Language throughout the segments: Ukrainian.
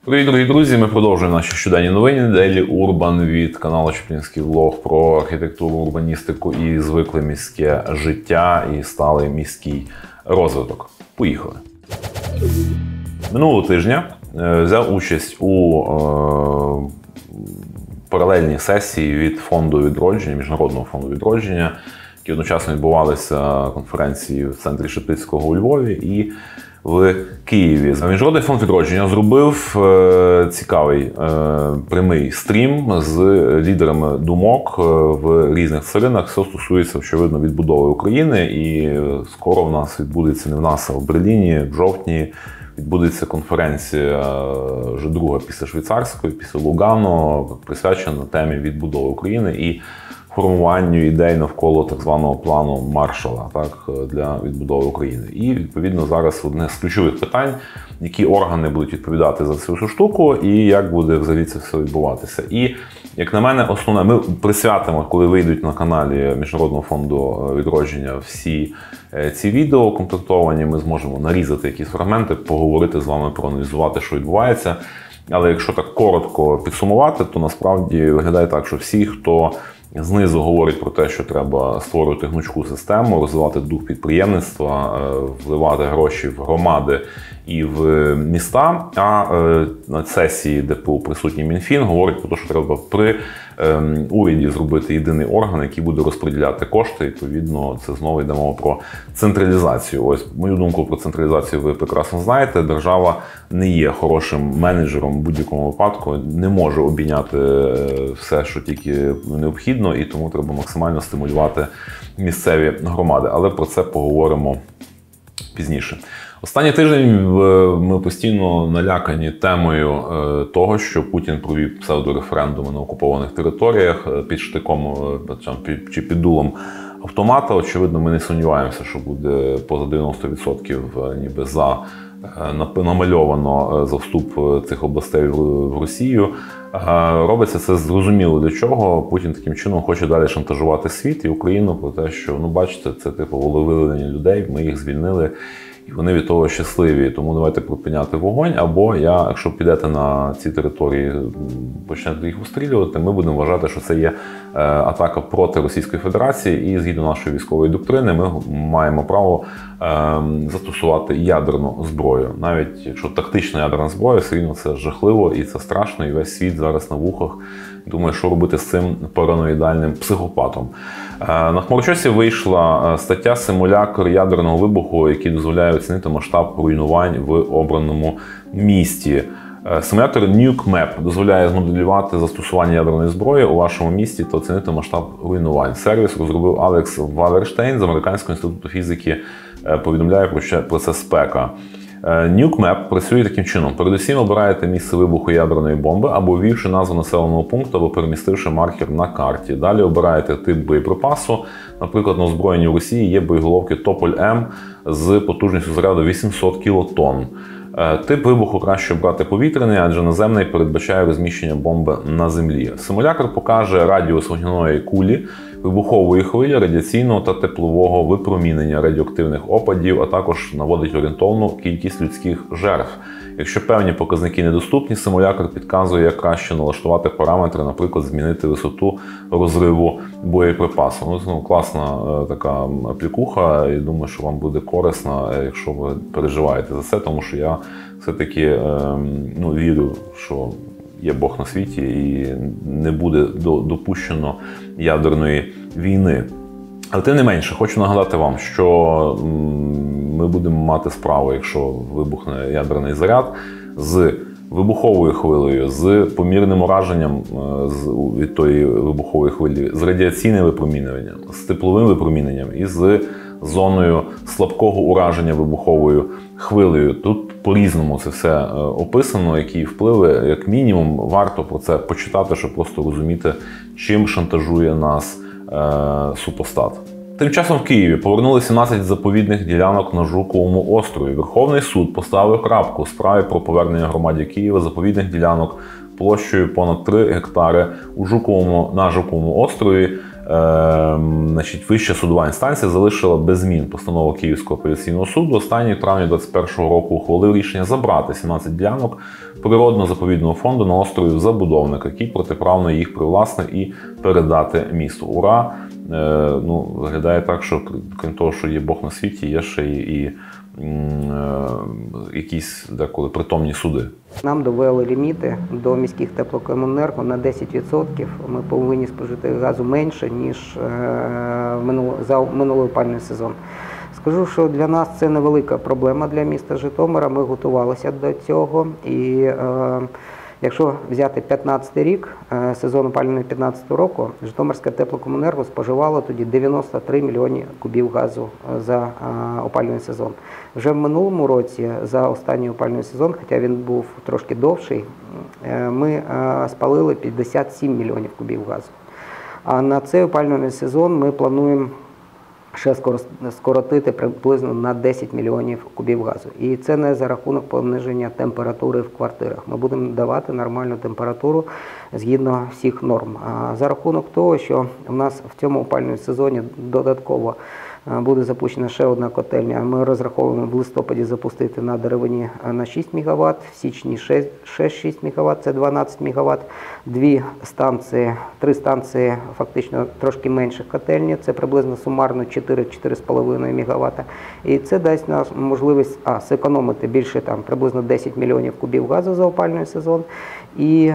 Привіт, дорогі друзі! Ми продовжуємо наші щоденні новини Daily Urban від каналу Чаплінський влог про архітектуру, урбаністику і звикле міське життя і сталий міський розвиток. Поїхали! Минулого тижня взяв участь у паралельній сесії від фонду відродження, Міжнародного фонду відродження, які одночасно відбувалися конференції в центрі Шептицького у Львові і в Києві. Міжнародний фонд відродження зробив цікавий прямий стрім з лідерами думок в різних царинах, що стосується, очевидно, відбудови України. І скоро в нас відбудеться, не в нас, а в Берліні, в жовтні, відбудеться конференція, вже друга після швейцарської, після Лугано, присвячена темі відбудови України і формуванню ідей навколо так званого плану Маршалла, для відбудови України. І, відповідно, зараз одне з ключових питань, які органи будуть відповідати за цю всю штуку і як буде взагалі це все відбуватися. І, як на мене, основне, ми присвятимо, коли вийдуть на каналі Міжнародного фонду відродження всі ці відео комплектовані, ми зможемо нарізати якісь фрагменти, поговорити з вами, проаналізувати, що відбувається. Але якщо так коротко підсумувати, то насправді виглядає так, що всі, хто знизу говорить про те, що треба створювати гнучку систему, розвивати дух підприємництва, вливати гроші в громади і в міста. А на сесії, де присутній Мінфін, говорить про те, що треба при уряді зробити єдиний орган, який буде розподіляти кошти. Відповідно, це знову йде мова про централізацію. Ось мою думку про централізацію ви прекрасно знаєте. Держава не є хорошим менеджером в будь-якому випадку, не може обійняти все, що тільки необхідно, і тому треба максимально стимулювати місцеві громади. Але про це поговоримо пізніше. Останній тиждень ми постійно налякані темою того, що Путін провів псевдореферендуми на окупованих територіях під штиком чи під дулом автомата. Очевидно, ми не сумніваємося, що буде поза 90% ніби намальовано за вступ цих областей в Росію. Робиться це зрозуміло для чого. Путін таким чином хоче далі шантажувати світ і Україну про те, що, бачите, це типу волевиявлення людей, ми їх звільнили. І вони від того щасливі, тому давайте припиняти вогонь, або якщо підете на ці території, почнете їх обстрілювати, ми будемо вважати, що це є атака проти Російської Федерації, і згідно нашої військової доктрини ми маємо право застосувати ядерну зброю. Навіть якщо тактична ядерна зброя, все рівно це жахливо і це страшно, і весь світ зараз на вухах думає, що робити з цим параноїдальним психопатом. На Хмарочосі вийшла стаття «Симулятор ядерного вибуху», який дозволяє оцінити масштаб руйнувань в обраному місті. Симулятор NukeMap дозволяє змоделювати застосування ядерної зброї у вашому місті та оцінити масштаб руйнувань. Сервіс розробив Алекс Валерштейн з Американського інституту фізики, повідомляє про це спека. NukeMap працює таким чином. Передусім обираєте місце вибуху ядерної бомби або ввівши назву населеного пункту, або перемістивши маркер на карті. Далі обираєте тип боєприпасу. Наприклад, на озброєнні в Росії є боєголовки Тополь-М з потужністю заряду 800 кілотонн. Тип вибуху краще обрати повітряний, адже наземний передбачає розміщення бомби на землі. Симулятор покаже радіус вогняної кулі, вибухової хвилі, радіаційного та теплового випромінення радіоактивних опадів, а також наводить орієнтовну кількість людських жертв. Якщо певні показники недоступні, симулятор підказує, як краще налаштувати параметри, наприклад, змінити висоту розриву боєприпасу. Класна така аплікуха, і думаю, що вам буде корисна, якщо ви переживаєте за це, тому що я все-таки вірю, що є Бог на світі і не буде допущено ядерної війни. Але тим не менше, хочу нагадати вам, що ми будемо мати справу, якщо вибухне ядерний заряд, з вибуховою хвилею, з помірним ураженням від тої вибухової хвилі, з радіаційним випромінюванням, з тепловим випроміненням і з зоною слабкого ураження вибуховою хвилею. Тут по-різному це все описано, які впливи, як мінімум, варто про це почитати, щоб просто розуміти, чим шантажує нас супостат. Тим часом в Києві повернули 17 заповідних ділянок на Жуковому острові. Верховний суд поставив крапку у справі про повернення громаді Києва заповідних ділянок площею понад 3 гектари на Жуковому острові Значить, Вища судова інстанція залишила без змін постанову Київського апеляційного суду. Останній в травні 2021 року ухвалив рішення забрати 17 ділянок природно-заповідного фонду на острові забудовника, який протиправно їх привласнив, і передати місту. Ура! Виглядає так, що крім того, що є Бог на світі, є ще і якісь деколи притомні суди. Нам довели ліміти до міських теплокомуненерго на 10%. Ми повинні спожити газу менше, ніж за минулий опалювальний сезон. Скажу, що для нас це невелика проблема для міста Житомира. Ми готувалися до цього. І якщо взяти 15 рік, сезон опалювальний 15 року, Житомирське теплокомуненерго споживало тоді 93 мільйони кубів газу за опалювальний сезон. Вже в минулому році, за останній опалювальний сезон, хоча він був трошки довший, ми спалили 57 мільйонів кубів газу. А на цей опалювальний сезон ми плануємо ще скоротити приблизно на 10 мільйонів кубів газу. І це не за рахунок пониження температури в квартирах. Ми будемо давати нормальну температуру згідно всіх норм. А за рахунок того, що у нас в цьому опалювальному сезоні додатково буде запущена ще одна котельня. Ми розраховуємо в листопаді запустити на деревині на 6 МВт, в січні ще 6 МВт, це 12 МВт. Три станції фактично трошки менших котельні, це приблизно сумарно 4-4,5 МВт. І це дасть нам можливість зекономити більше приблизно 10 мільйонів кубів газу за опалювальний сезон і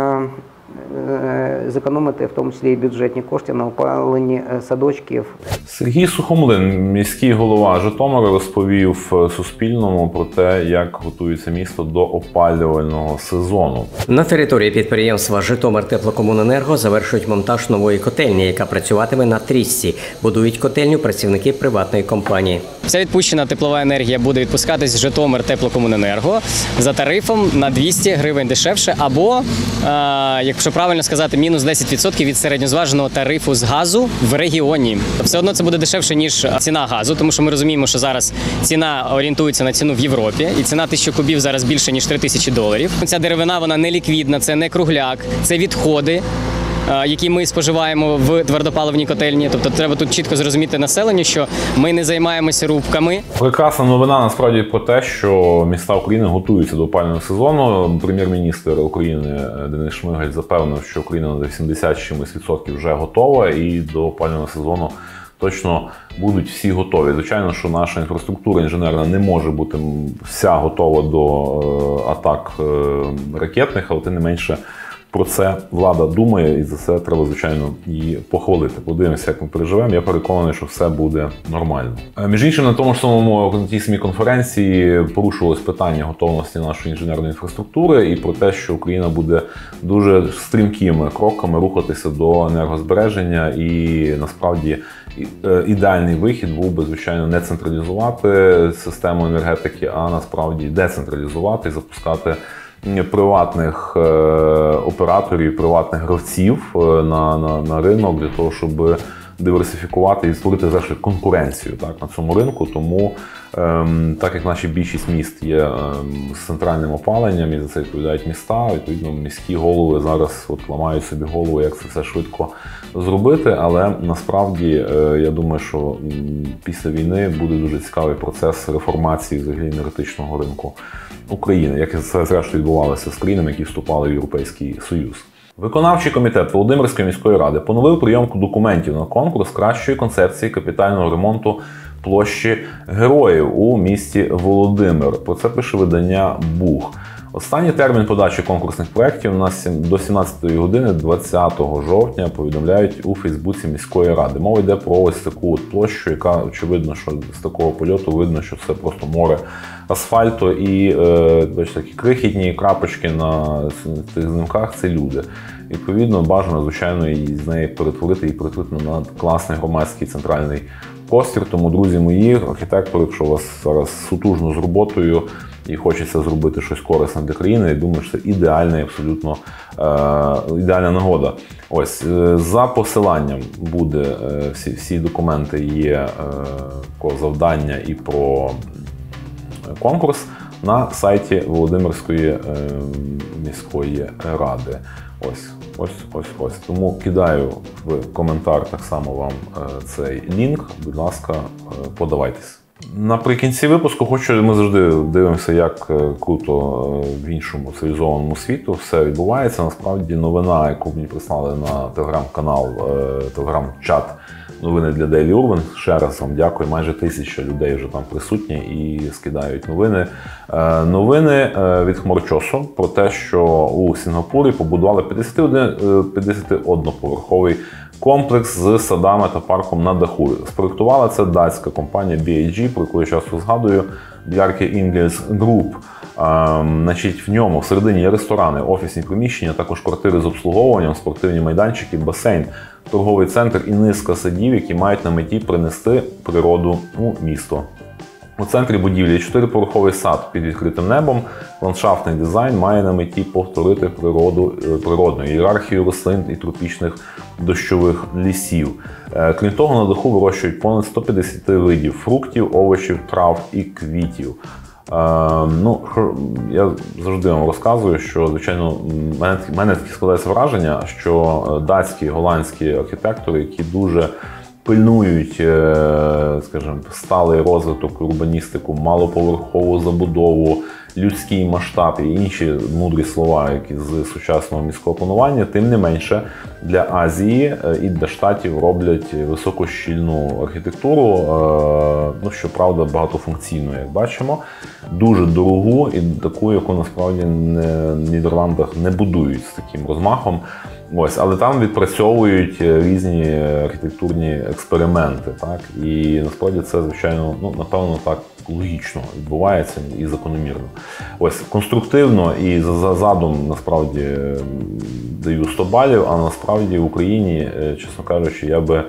зекономити в тому числі і бюджетні кошти на опалення садочків. Сергій Сухомлин, міський голова Житомира, розповів Суспільному про те, як готується місто до опалювального сезону. На території підприємства «Житомиртеплокомуненерго» завершують монтаж нової котельні, яка працюватиме на трісці. Будують котельню працівники приватної компанії. Вся відпущена теплова енергія буде відпускатись з «Житомиртеплокомуненерго» за тарифом на 200 гривень дешевше або, якщо правильно сказати, мінус 10% від середньозваженого тарифу з газу в регіоні. Все одно це буде дешевше, ніж ціна газу, тому що ми розуміємо, що зараз ціна орієнтується на ціну в Європі, і ціна 1000 кубів зараз більше, ніж $3000. Ця деревина, вона не ліквідна, це не кругляк, це відходи, які ми споживаємо в твердопаливній котельні. Тобто треба тут чітко зрозуміти населенню, що ми не займаємося рубками. Прекрасна новина насправді про те, що міста України готуються до опалювального сезону. Прем'єр-міністр України Денис Шмигаль запевнив, що Україна на 80 чимось відсотків вже готова, і до опалювального сезону точно будуть всі готові. Звичайно, що наша інфраструктура інженерна не може бути вся готова до атак ракетних, але тим не менше про це влада думає, і за це треба, звичайно, її похвалити. Подивимося, як ми переживемо. Я переконаний, що все буде нормально. Між іншим, на тому ж самому на тій самій конференції порушувалось питання готовності нашої інженерної інфраструктури і про те, що Україна буде дуже стрімкими кроками рухатися до енергозбереження, і насправді ідеальний вихід був би, звичайно, не централізувати систему енергетики, а насправді децентралізувати і запускати приватних операторів, приватних гравців на ринок для того, щоб диверсифікувати і створити зрештою конкуренцію на цьому ринку. Тому, так як наші більшість міст є з центральним опаленням і за це відповідають міста, відповідно міські голови зараз ламають собі голову, як це все швидко зробити. Але насправді я думаю, що після війни буде дуже цікавий процес реформації взагалі енергетичного ринку України, як це зрештою відбувалося з країнами, які вступали в Європейський Союз. Виконавчий комітет Володимирської міської ради поновив прийомку документів на конкурс кращої концепції капітального ремонту площі Героїв у місті Володимир. Про це пише видання «Буг». Останній термін подачі конкурсних проєктів до 17-ї години 20 жовтня, повідомляють у Фейсбуці міської ради. Мова йде про ось таку площу, яка, очевидно, що з такого польоту видно, що це просто море асфальту і такі крихітні крапочки на цих знимках – це люди. Відповідно, бажано, звичайно, з неї перетворити на класний громадський центральний простір. Тому, друзі мої, архітектори, якщо у вас зараз сутужно з роботою і хочеться зробити щось корисне для країни, я думаю, що це ідеальна, абсолютно ідеальна нагода. Ось, за посиланням буде, всі документи є про завдання і про конкурс на сайті Володимирської міської ради. Ось. Тому кидаю в коментар так само вам цей лінк. Будь ласка, подавайтесь. Наприкінці випуску ми завжди дивимося, як круто в іншому цивілізованому світу все відбувається. Насправді новина, яку мені прислали на телеграм-канал, телеграм-чат новини для Daily Urban. Ще раз вам дякую. Майже 1000 людей вже там присутні і скидають новини. Новини від Хмарочосу про те, що у Сінгапурі побудували 51-поверховий комплекс з садами та парком на даху. Спроєктувала це датська компанія BHG, про яку я часто згадую, Bjarke Ingels Group. В ньому всередині є ресторани, офісні приміщення, також квартири з обслуговуванням, спортивні майданчики, басейн, торговий центр і низка садів, які мають на меті принести природу у місто. У центрі будівлі є 4-поверховий сад під відкритим небом. Ландшафтний дизайн має на меті повторити природну ієрархію рослин і тропічних дощових лісів. Крім того, на даху вирощують понад 150 видів фруктів, овочів, трав і квітів. Я завжди вам розказую, що, звичайно, в мене складається враження, що датські, голландські архітектори, які дуже пильнують, скажімо, сталий розвиток, урбаністику, малоповерхову забудову, людський масштаб і інші мудрі слова, які з сучасного міського планування, тим не менше для Азії і для Штатів роблять високощільну архітектуру, щоправда, багатофункційну, як бачимо, дуже дорогу і таку, яку насправді в Нідерландах не будують з таким розмахом. Але там відпрацьовують різні архітектурні експерименти. Так? І насправді це, звичайно, напевно, так логічно відбувається і закономірно. Конструктивно і за задум, насправді, даю 100 балів, а насправді в Україні, чесно кажучи, я би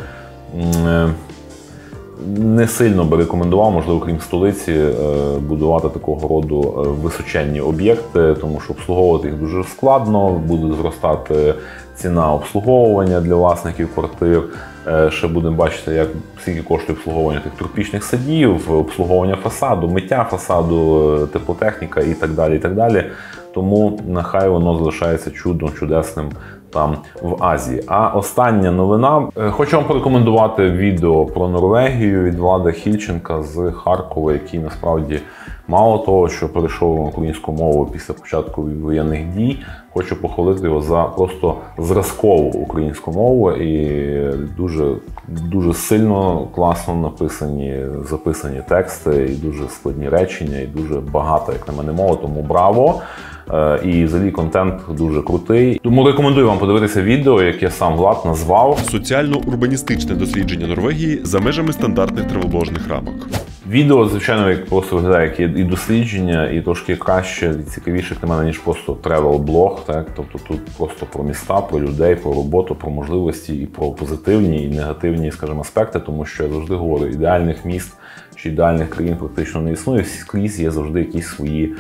не сильно би рекомендував, можливо, крім столиці, будувати такого роду височенні об'єкти, тому що обслуговувати їх дуже складно, буде зростати ціна обслуговування для власників квартир. Ще будемо бачити, скільки коштує обслуговування тих тропічних садів, обслуговування фасаду, миття фасаду, теплотехніка і так далі, і так далі. Тому нехай воно залишається чудом, чудесним там в Азії. А остання новина. Хочу вам порекомендувати відео про Норвегію від Влада Хільченка з Харкова, який насправді мало того, що перейшов на українську мову після початку воєнних дій, хочу похвалити його за просто зразкову українську мову і дуже сильно, класно записані тексти, і дуже складні речення, і дуже багата, як на мене, мова, тому браво! І взагалі контент дуже крутий. Тому рекомендую вам подивитися відео, яке сам Влад назвав «Соціально-урбаністичне дослідження Норвегії за межами стандартних траволожних рамок». Відео, звичайно, як просто виглядає як і дослідження, і трошки краще, і цікавіше для мене, ніж просто тревел-блог. Тобто тут просто про міста, про людей, про роботу, про можливості і про позитивні і негативні, скажімо, аспекти, тому що я завжди говорю, ідеальних міст чи ідеальних країн практично не існує, скрізь є завжди якісь свої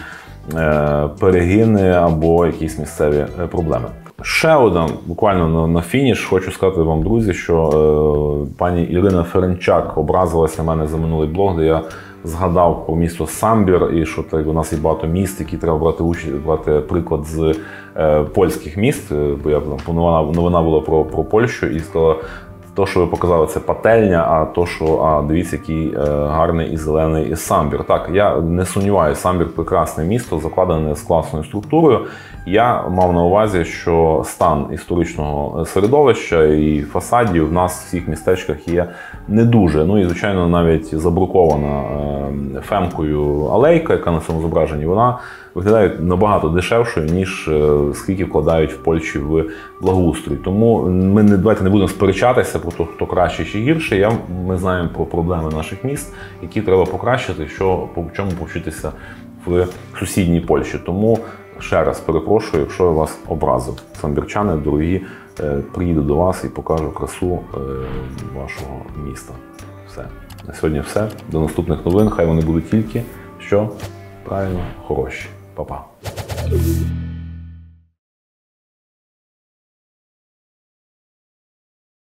перегини або якісь місцеві проблеми. Ще одна, буквально на фініш, хочу сказати вам, друзі, що пані Ірина Ференчак образилася на мене за минулий блог, де я згадав про місто Самбір, і що у нас є багато міст, які треба брати приклад з польських міст, бо новина була про Польщу, і сказала, то, що ви показали, це пательня, а дивіться, який гарний і зелений Самбір. Так, я не сумніваюся, Самбір – прекрасне місто, закладене з класною структурою. Я мав на увазі, що стан історичного середовища і фасадів в нас в всіх містечках є не дуже. І, звичайно, навіть забрукована фемкою алейка, яка на цьому зображенні, вона виглядає набагато дешевшою, ніж скільки вкладають в Польщі в благоустрій. Тому давайте не будемо сперечатися про те, хто краще чи гірше. Ми знаємо про проблеми наших міст, які треба покращити, по чому повчитися в сусідній Польщі. Тому ще раз перепрошую, якщо я вас образив. Самбірчани, дорогі, приїду до вас і покажу красу вашого міста. Все. На сьогодні все. До наступних новин. Хай вони будуть тільки, правильно, хороші. Па-па.